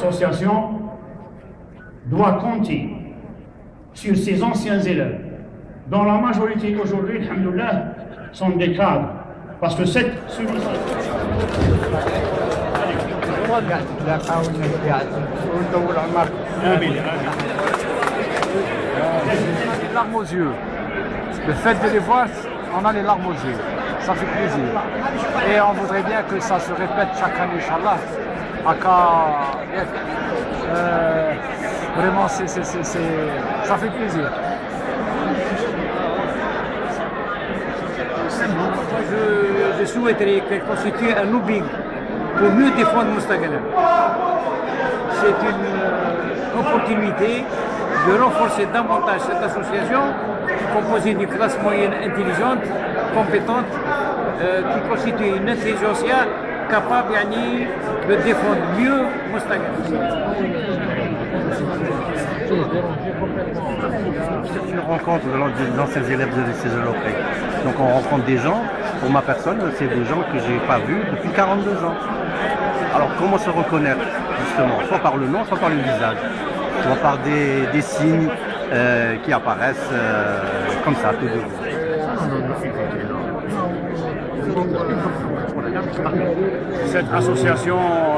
association doit compter sur ses anciens élèves, dont la majorité aujourd'hui, alhamdoulilah, sont des cadres. Parce que cette larmes aux yeux. Le fait de les voir, on a les larmes aux yeux. Ça fait plaisir. Et on voudrait bien que ça se répète chaque année, Inch'Allah. Vraiment, ça fait plaisir. Je souhaiterais qu'elle constitue un lobbying pour mieux défendre Moustagana. C'est une opportunité de renforcer davantage cette association composée d'une classe moyenne intelligente, compétente, qui constitue une intelligentsia capable de défendre mieux Moustagana. C'est une rencontre des anciens élèves de lycée de Lopé. Donc on rencontre des gens, pour ma personne, c'est des gens que je n'ai pas vus depuis 42 ans. Alors comment se reconnaître justement? Soit par le nom, soit par le visage, soit par des signes qui apparaissent comme ça, tout de suite. Cette association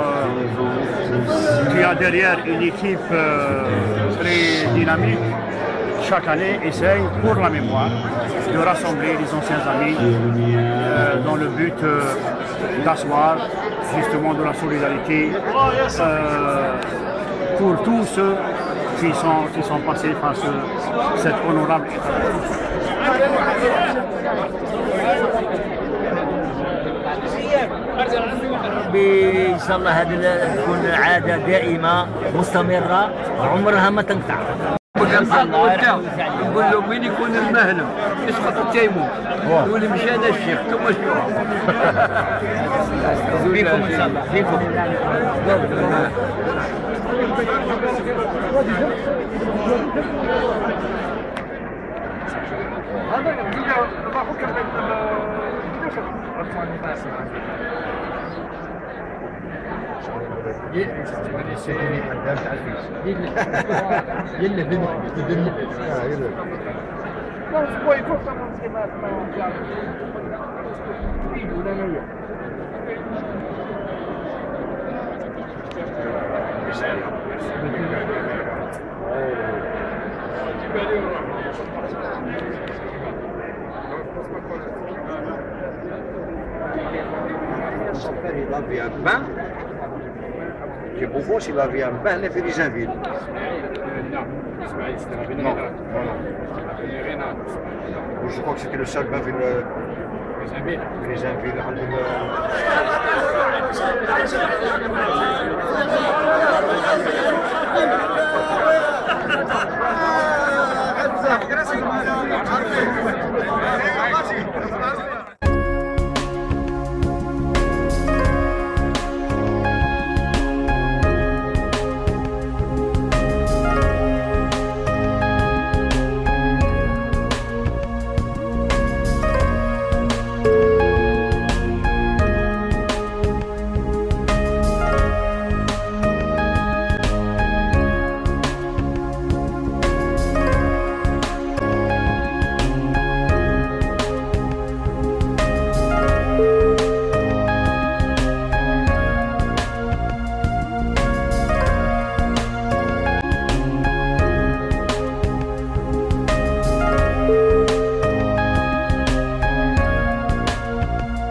qui a derrière une équipe très dynamique, chaque année essaye pour la mémoire de rassembler les anciens amis dans le but d'asseoir justement de la solidarité pour tous ceux qui sont passés par cette honorable إن شاء الله هذه تكون عادة دائمة مستمرة عمرها ما تنقطع. نقول له وين يكون المهنم يسقط التيمم يقول مشينا الشيخ ثم شنو بكم إن شاء الله بكم. Il va via un bain. J'ai beaucoup s'il va via un bain, il fait des invites. Non. Je crois que c'était le seul bain vu les invites. Les